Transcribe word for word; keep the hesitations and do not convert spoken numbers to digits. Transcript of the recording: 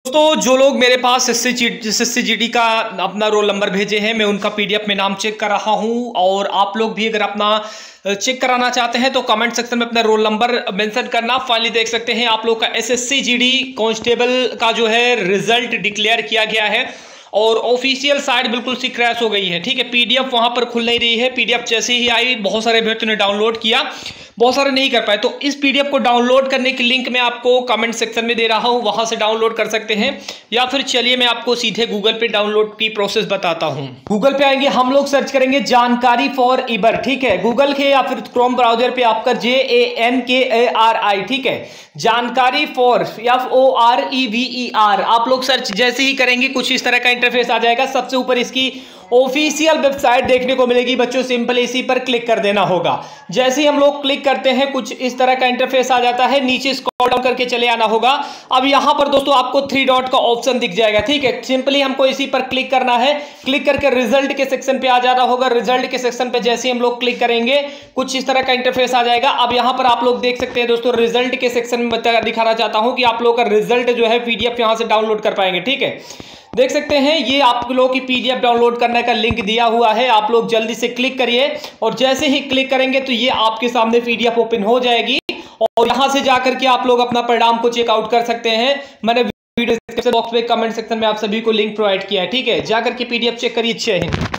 दोस्तों जो लोग मेरे पास S S C G D का अपना रोल नंबर भेजे हैं, मैं उनका पीडीएफ में नाम चेक कर रहा हूं। और आप लोग भी अगर अपना चेक कराना चाहते हैं तो कमेंट सेक्शन में अपना रोल नंबर मेंशन करना। फाइनली देख सकते हैं आप लोग का S S C G D constable का जो है रिजल्ट डिक्लेयर किया गया है और ऑफिशियल साइट बिल्कुल सी क्रैश हो गई है। ठीक है, पीडीएफ वहां पर खुल नहीं रही है। पीडीएफ जैसे ही आई बहुत सारे अभ्यर्थियों ने डाउनलोड किया, बहुत सारे नहीं कर पाए। तो इस पीडीएफ को डाउनलोड करने की लिंक मैं आपको कमेंट सेक्शन में दे रहा हूं, वहां से डाउनलोड कर सकते हैं। या फिर चलिए मैं आपको सीधे गूगल पे डाउनलोड की प्रोसेस बताता हूं। गूगल पे आएंगे, हम लोग सर्च करेंगे जानकारी फॉर इबर। ठीक है, गूगल के या फिर क्रोम ब्राउजर पे आपका जे ए एन के ए आर आई, ठीक है, जानकारी for F O R E V E R. आप लोग सर्च जैसे ही करेंगे कुछ इस तरह का इंटरफेस आ जाएगा। सबसे ऊपर इसकी ऑफिशियल वेबसाइट देखने को मिलेगी बच्चों, सिंपल इसी पर क्लिक कर देना होगा। जैसे ही हम लोग क्लिक करते हैं कुछ इस तरह का इंटरफेस आ जाता है, नीचे स्क्रॉल डाउन करके चले आना होगा। अब यहां पर दोस्तों आपको थ्री डॉट का ऑप्शन दिख जाएगा। ठीक है, सिंपली हमको इसी पर क्लिक करना है। क्लिक करके रिजल्ट के सेक्शन पे आ जाना होगा। रिजल्ट के सेक्शन पे जैसे ही हम लोग क्लिक करेंगे कुछ इस तरह का इंटरफेस आ जाएगा। अब यहां पर आप लोग देख सकते हैं दोस्तों, रिजल्ट के सेक्शन में बता दिखाना चाहता हूं कि आप लोग का रिजल्ट जो है पीडीएफ यहां से डाउनलोड कर पाएंगे। ठीक है, देख सकते हैं ये आप लोगों की पीडीएफ डाउनलोड करने का लिंक दिया हुआ है। आप लोग जल्दी से क्लिक करिए और जैसे ही क्लिक करेंगे तो ये आपके सामने पीडीएफ ओपन हो जाएगी और यहां से जाकर के आप लोग अपना परिणाम को चेकआउट कर सकते हैं। मैंने वीडियो डिस्क्रिप्शन बॉक्स में कमेंट सेक्शन में आप सभी को लिंक प्रोवाइड किया है। ठीक है, जाकर के पीडीएफ चेक करिए। जय हिंद।